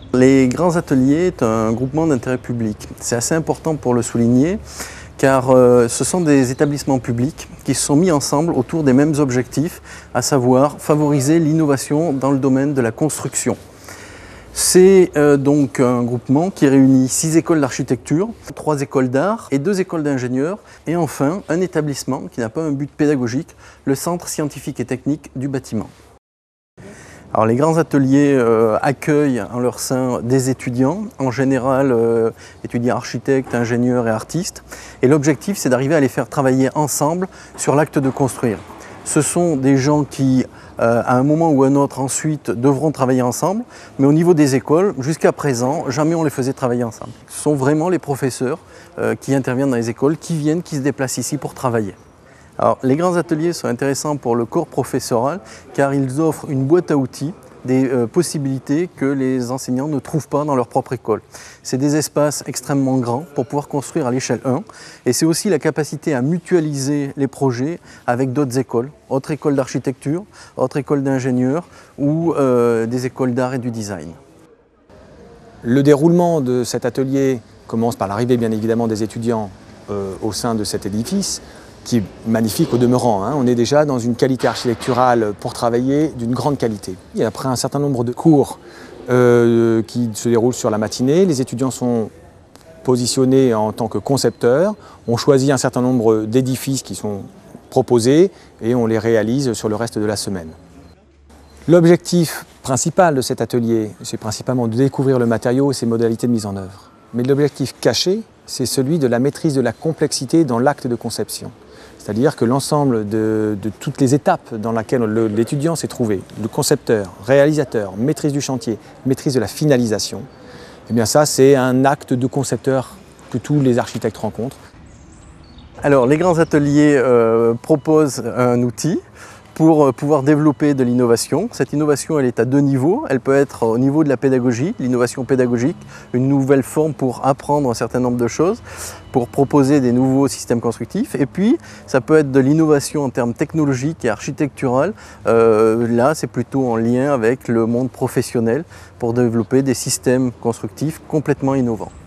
Les grands ateliers est un groupement d'intérêt public. C'est assez important pour le souligner car ce sont des établissements publics qui se sont mis ensemble autour des mêmes objectifs, à savoir favoriser l'innovation dans le domaine de la construction. C'est donc un groupement qui réunit 6 écoles d'architecture, 3 écoles d'art et 2 écoles d'ingénieurs et enfin un établissement qui n'a pas un but pédagogique, le Centre scientifique et technique du bâtiment. Alors, les grands ateliers accueillent en leur sein des étudiants, en général étudiants architectes, ingénieurs et artistes. Et l'objectif, c'est d'arriver à les faire travailler ensemble sur l'acte de construire. Ce sont des gens qui, à un moment ou un autre ensuite, devront travailler ensemble. Mais au niveau des écoles, jusqu'à présent, jamais on les faisait travailler ensemble. Ce sont vraiment les professeurs qui interviennent dans les écoles, qui se déplacent ici pour travailler. Alors, les grands ateliers sont intéressants pour le corps professoral car ils offrent une boîte à outils, des possibilités que les enseignants ne trouvent pas dans leur propre école. C'est des espaces extrêmement grands pour pouvoir construire à l'échelle 1 et c'est aussi la capacité à mutualiser les projets avec d'autres écoles, autres écoles d'architecture, autres écoles d'ingénieurs ou des écoles d'art et du design. Le déroulement de cet atelier commence par l'arrivée bien évidemment des étudiants au sein de cet édifice, qui est magnifique au demeurant. On est déjà dans une qualité architecturale pour travailler d'une grande qualité. Et après un certain nombre de cours qui se déroulent sur la matinée, les étudiants sont positionnés en tant que concepteurs. On choisit un certain nombre d'édifices qui sont proposés et on les réalise sur le reste de la semaine. L'objectif principal de cet atelier, c'est principalement de découvrir le matériau et ses modalités de mise en œuvre. Mais l'objectif caché, c'est celui de la maîtrise de la complexité dans l'acte de conception. C'est-à-dire que l'ensemble de toutes les étapes dans lesquelles l'étudiant s'est trouvé, le concepteur, réalisateur, maîtrise du chantier, maîtrise de la finalisation, eh bien ça c'est un acte de concepteur que tous les architectes rencontrent. Alors, les grands ateliers proposent un outil pour pouvoir développer de l'innovation. Cette innovation, elle est à 2 niveaux. Elle peut être au niveau de la pédagogie, l'innovation pédagogique, une nouvelle forme pour apprendre un certain nombre de choses, pour proposer des nouveaux systèmes constructifs. Et puis, ça peut être de l'innovation en termes technologiques et architecturales. Là, c'est plutôt en lien avec le monde professionnel pour développer des systèmes constructifs complètement innovants.